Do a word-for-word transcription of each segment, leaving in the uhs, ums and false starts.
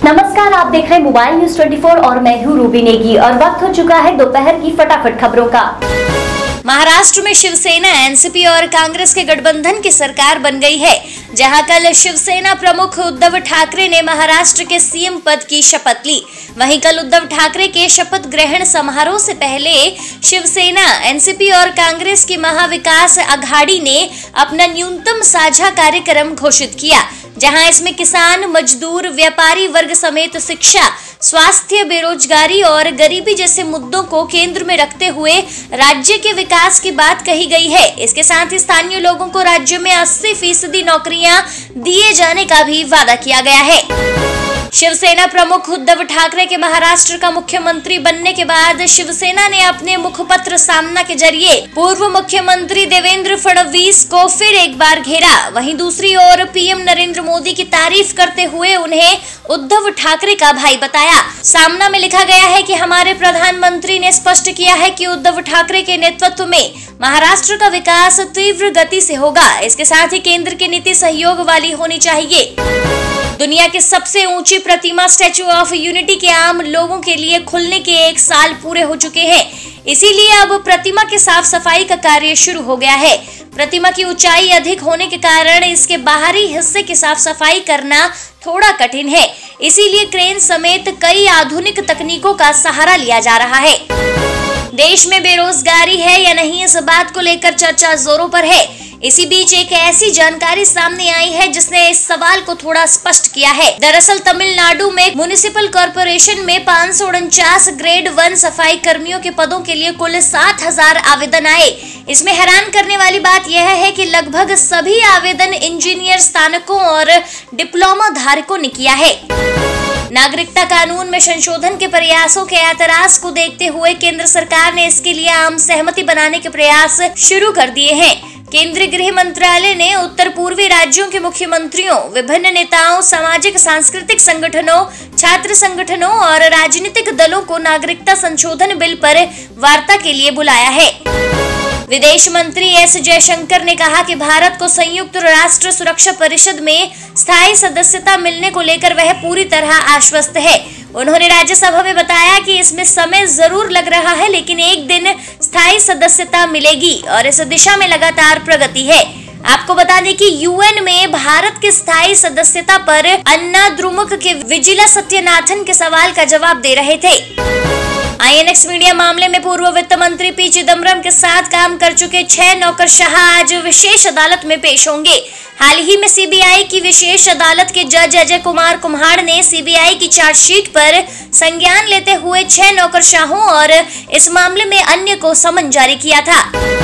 नमस्कार, आप देख रहे हैं मोबाइल न्यूज चौबीस और मैं हूँ रूबी नेगी और वक्त हो चुका है दोपहर की फटाफट खबरों का। महाराष्ट्र में शिवसेना, एनसीपी और कांग्रेस के गठबंधन की सरकार बन गई है, जहां कल शिवसेना प्रमुख उद्धव ठाकरे ने महाराष्ट्र के सीएम पद की शपथ ली। वहीं कल उद्धव ठाकरे के शपथ ग्रहण समारोह से पहले शिवसेना, एनसीपी और कांग्रेस की महाविकास अघाड़ी ने अपना न्यूनतम साझा कार्यक्रम घोषित किया, जहां इसमें किसान, मजदूर, व्यापारी वर्ग समेत शिक्षा, स्वास्थ्य, बेरोजगारी और गरीबी जैसे मुद्दों को केंद्र में रखते हुए राज्य के विकास की बात कही गई है। इसके साथ ही स्थानीय लोगों को राज्य में अस्सी फीसदी नौकरियां दिए जाने का भी वादा किया गया है। शिवसेना प्रमुख उद्धव ठाकरे के महाराष्ट्र का मुख्यमंत्री बनने के बाद शिवसेना ने अपने मुखपत्र सामना के जरिए पूर्व मुख्यमंत्री देवेंद्र फडणवीस को फिर एक बार घेरा। वहीं दूसरी ओर पीएम नरेंद्र मोदी की तारीफ करते हुए उन्हें उद्धव ठाकरे का भाई बताया। सामना में लिखा गया है कि हमारे प्रधानमंत्री ने स्पष्ट किया है कि उद्धव ठाकरे के नेतृत्व में महाराष्ट्र का विकास तीव्र गति से होगा। इसके साथ ही केंद्र की नीति सहयोग वाली होनी चाहिए। दुनिया की सबसे ऊंची प्रतिमा स्टैचू ऑफ यूनिटी के आम लोगों के लिए खुलने के एक साल पूरे हो चुके हैं, इसीलिए अब प्रतिमा की साफ सफाई का कार्य शुरू हो गया है। प्रतिमा की ऊंचाई अधिक होने के कारण इसके बाहरी हिस्से की साफ सफाई करना थोड़ा कठिन है, इसीलिए क्रेन समेत कई आधुनिक तकनीकों का सहारा लिया जा रहा है। देश में बेरोजगारी है या नहीं, इस बात को लेकर चर्चा जोरों पर है। इसी बीच एक ऐसी जानकारी सामने आई है जिसने इस सवाल को थोड़ा स्पष्ट किया है। दरअसल तमिलनाडु में म्युनिसिपल कॉर्पोरेशन में पाँच सौ उनचास ग्रेड वन सफाई कर्मियों के पदों के लिए कुल सात हजार आवेदन आए। इसमें हैरान करने वाली बात यह है कि लगभग सभी आवेदन इंजीनियर, स्नातकों और डिप्लोमा धारकों ने किया है। नागरिकता कानून में संशोधन के प्रयासों के ऐतराज को देखते हुए केंद्र सरकार ने इसके लिए आम सहमति बनाने के प्रयास शुरू कर दिए हैं। केंद्रीय गृह मंत्रालय ने उत्तर पूर्वी राज्यों के मुख्यमंत्रियों, विभिन्न नेताओं, सामाजिक सांस्कृतिक संगठनों, छात्र संगठनों और राजनीतिक दलों को नागरिकता संशोधन बिल पर वार्ता के लिए बुलाया है। विदेश मंत्री एस जयशंकर ने कहा कि भारत को संयुक्त राष्ट्र सुरक्षा परिषद में स्थायी सदस्यता मिलने को लेकर वह पूरी तरह आश्वस्त है। उन्होंने राज्यसभा में बताया कि इसमें समय जरूर लग रहा है, लेकिन एक दिन स्थायी सदस्यता मिलेगी और इस दिशा में लगातार प्रगति है। आपको बता दें कि यूएन में भारत की स्थायी सदस्यता पर अन्ना द्रुमुक के विजिला सत्यनाथन के सवाल का जवाब दे रहे थे। आईएनएक्स मीडिया मामले में पूर्व वित्त मंत्री पी चिदम्बरम के साथ काम कर चुके छह नौकरशाह आज विशेष अदालत में पेश होंगे। हाल ही में सीबीआई की विशेष अदालत के जज अजय कुमार कुम्हाड़ ने सीबीआई की चार्जशीट पर संज्ञान लेते हुए छह नौकरशाहों और इस मामले में अन्य को समन जारी किया था।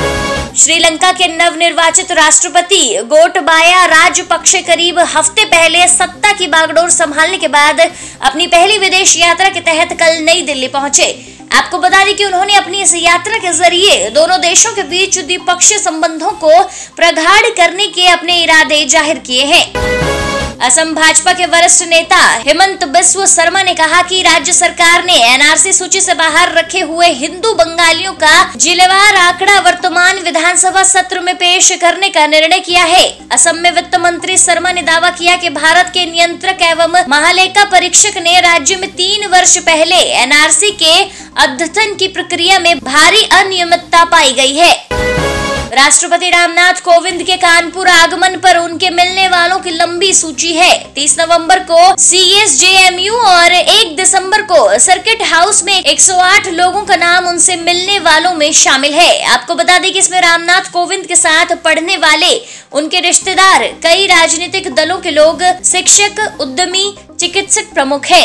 श्रीलंका के नवनिर्वाचित राष्ट्रपति गोटबाया राजपक्षे करीब हफ्ते पहले सत्ता की बागडोर संभालने के बाद अपनी पहली विदेश यात्रा के तहत कल नई दिल्ली पहुंचे। आपको बता दें कि उन्होंने अपनी इस यात्रा के जरिए दोनों देशों के बीच द्विपक्षीय संबंधों को प्रगाढ़ करने के अपने इरादे जाहिर किए हैं। असम भाजपा के वरिष्ठ नेता हेमंत बिस्व शर्मा ने कहा कि राज्य सरकार ने एनआरसी सूची से बाहर रखे हुए हिंदू बंगालियों का जिलेवार आंकड़ा वर्तमान विधानसभा सत्र में पेश करने का निर्णय किया है। असम में वित्त मंत्री शर्मा ने दावा किया कि भारत के नियंत्रक एवं महालेखा परीक्षक ने राज्य में तीन वर्ष पहले एनआरसी के अद्यतन की प्रक्रिया में भारी अनियमितता पाई गई है। राष्ट्रपति रामनाथ कोविंद के कानपुर आगमन पर उनके मिलने वालों की लंबी सूची है। तीस नवंबर को सीएसजेएमयू और एक दिसंबर को सर्किट हाउस में एक सौ आठ लोगों का नाम उनसे मिलने वालों में शामिल है। आपको बता दें कि इसमें रामनाथ कोविंद के साथ पढ़ने वाले उनके रिश्तेदार, कई राजनीतिक दलों के लोग, शिक्षक, उद्यमी, चिकित्सक प्रमुख हैं।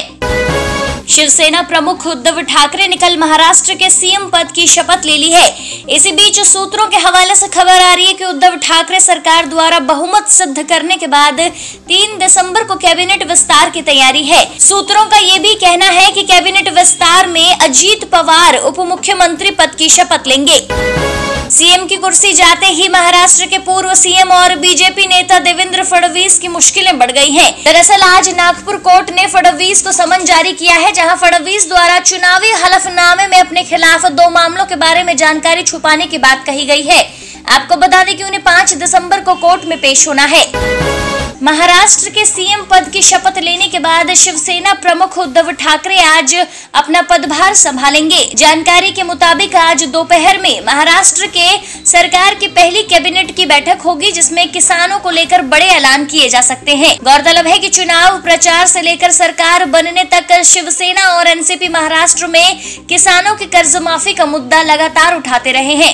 शिवसेना प्रमुख उद्धव ठाकरे ने कल महाराष्ट्र के सीएम पद की शपथ ले ली है। इसी बीच सूत्रों के हवाले से खबर आ रही है कि उद्धव ठाकरे सरकार द्वारा बहुमत सिद्ध करने के बाद तीन दिसंबर को कैबिनेट विस्तार की तैयारी है। सूत्रों का ये भी कहना है कि कैबिनेट विस्तार में अजीत पवार उप मुख्यमंत्री पद की शपथ लेंगे। सीएम की कुर्सी जाते ही महाराष्ट्र के पूर्व सीएम और बीजेपी नेता देवेंद्र फडणवीस की मुश्किलें बढ़ गई हैं। दरअसल आज नागपुर कोर्ट ने फडणवीस को समन जारी किया है, जहां फडणवीस द्वारा चुनावी हलफनामे में अपने खिलाफ दो मामलों के बारे में जानकारी छुपाने की बात कही गई है। आपको बता दें कि उन्हें पाँच दिसंबर को कोर्ट में पेश होना है। महाराष्ट्र के सीएम पद की शपथ लेने के बाद शिवसेना प्रमुख उद्धव ठाकरे आज अपना पदभार संभालेंगे। जानकारी के मुताबिक आज दोपहर में महाराष्ट्र के सरकार की पहली कैबिनेट की बैठक होगी, जिसमें किसानों को लेकर बड़े ऐलान किए जा सकते हैं। गौरतलब है कि चुनाव प्रचार से लेकर सरकार बनने तक शिवसेना और एनसीपी महाराष्ट्र में किसानों की कर्ज माफी का मुद्दा लगातार उठाते रहे हैं।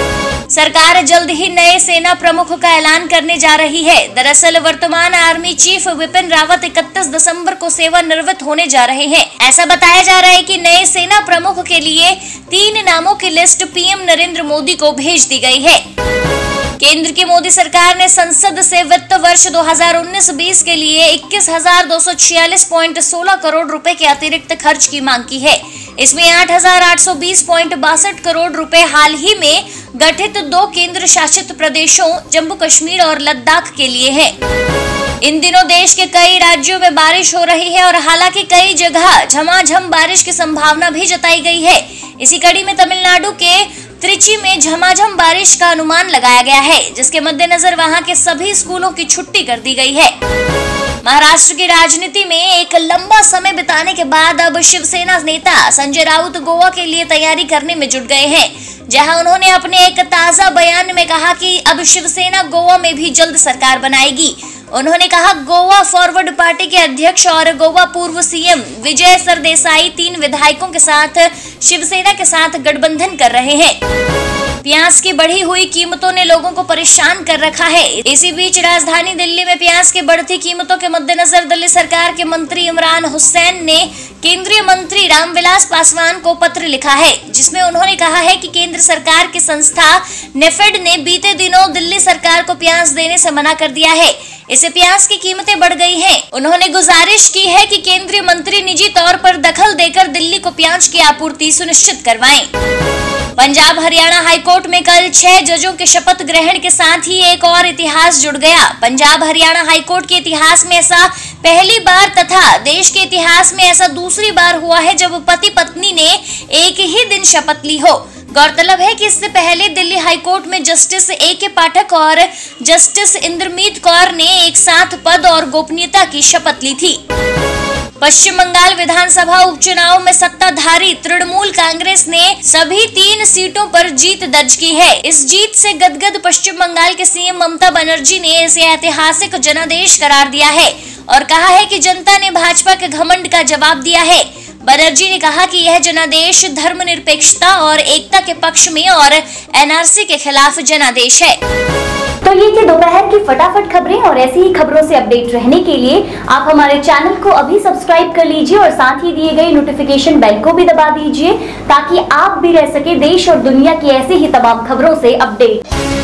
सरकार जल्द ही नए सेना प्रमुख का ऐलान करने जा रही है। दरअसल वर्तमान आर्मी चीफ विपिन रावत इकतीस दिसंबर को सेवानिवृत्त होने जा रहे हैं। ऐसा बताया जा रहा है कि नए सेना प्रमुख के लिए तीन नामों की लिस्ट पीएम नरेंद्र मोदी को भेज दी गई है। केंद्र की मोदी सरकार ने संसद से वित्त वर्ष दो हज़ार उन्नीस बीस के लिए इक्कीस हजार दो सौ छियालीस पॉइंट सोलह करोड़ रुपए के अतिरिक्त खर्च की मांग की है। इसमें आठ हजार आठ सौ बीस पॉइंट बासठ करोड़ रुपए हाल ही में गठित दो केंद्र शासित प्रदेशों जम्मू कश्मीर और लद्दाख के लिए है। इन दिनों देश के कई राज्यों में बारिश हो रही है और हालांकि कई जगह झमाझम बारिश की संभावना भी जताई गई है। इसी कड़ी में तमिलनाडु के त्रिची में झमाझम बारिश का अनुमान लगाया गया है, जिसके मद्देनजर वहां के सभी स्कूलों की छुट्टी कर दी गई है। महाराष्ट्र की राजनीति में एक लंबा समय बिताने के बाद अब शिवसेना नेता संजय राउत गोवा के लिए तैयारी करने में जुट गए हैं, जहां उन्होंने अपने एक ताजा बयान में कहा कि अब शिवसेना गोवा में भी जल्द सरकार बनाएगी। उन्होंने कहा, गोवा फॉरवर्ड पार्टी के अध्यक्ष और गोवा पूर्व सीएम विजय सरदेसाई तीन विधायकों के साथ शिवसेना के साथ गठबंधन कर रहे हैं। प्याज की बढ़ी हुई कीमतों ने लोगों को परेशान कर रखा है। इसी बीच राजधानी दिल्ली में प्याज की बढ़ती कीमतों के मद्देनजर दिल्ली सरकार के मंत्री इमरान हुसैन ने केंद्रीय मंत्री रामविलास पासवान को पत्र लिखा है, जिसमें उन्होंने कहा है कि केंद्र सरकार की संस्था नेफेड ने बीते दिनों दिल्ली सरकार को प्याज देने से मना कर दिया है। इससे प्याज की कीमतें बढ़ गई हैं। उन्होंने गुजारिश की है कि केंद्रीय मंत्री निजी तौर पर दखल देकर दिल्ली को प्याज की आपूर्ति सुनिश्चित करवाएं। पंजाब हरियाणा हाईकोर्ट में कल छह जजों के शपथ ग्रहण के साथ ही एक और इतिहास जुड़ गया। पंजाब हरियाणा हाईकोर्ट के इतिहास में ऐसा पहली बार तथा देश के इतिहास में ऐसा दूसरी बार हुआ है जब पति पत्नी ने एक ही दिन शपथ ली हो। गौरतलब है कि इससे पहले दिल्ली हाईकोर्ट में जस्टिस ए के पाठक और जस्टिस इंद्रमीत कौर ने एक साथ पद और गोपनीयता की शपथ ली थी। पश्चिम बंगाल विधानसभा उपचुनाव में सत्ताधारी तृणमूल कांग्रेस ने सभी तीन सीटों पर जीत दर्ज की है। इस जीत से गदगद पश्चिम बंगाल के सीएम ममता बनर्जी ने इसे ऐतिहासिक जनादेश करार दिया है और कहा है कि जनता ने भाजपा के घमंड का जवाब दिया है। बनर्जी ने कहा कि यह जनादेश धर्मनिरपेक्षता और एकता के पक्ष में और एनआरसी के खिलाफ जनादेश है। तो ये थी दोपहर की फटाफट खबरें और ऐसी ही खबरों से अपडेट रहने के लिए आप हमारे चैनल को अभी सब्सक्राइब कर लीजिए और साथ ही दिए गए नोटिफिकेशन बेल को भी दबा दीजिए, ताकि आप भी रह सके देश और दुनिया की ऐसी ही तमाम खबरों से अपडेट।